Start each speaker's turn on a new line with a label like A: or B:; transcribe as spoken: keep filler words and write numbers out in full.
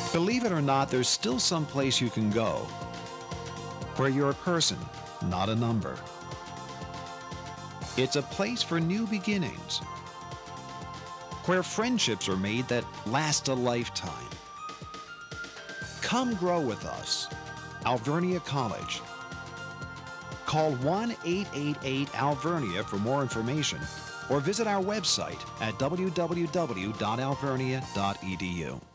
A: Believe it or not, there's still some place you can go where you're a person, not a number. It's a place for new beginnings, where friendships are made that last a lifetime. Come grow with us, Alvernia College. Call one eight eight eight Alvernia for more information, or visit our website at w w w dot alvernia dot e d u.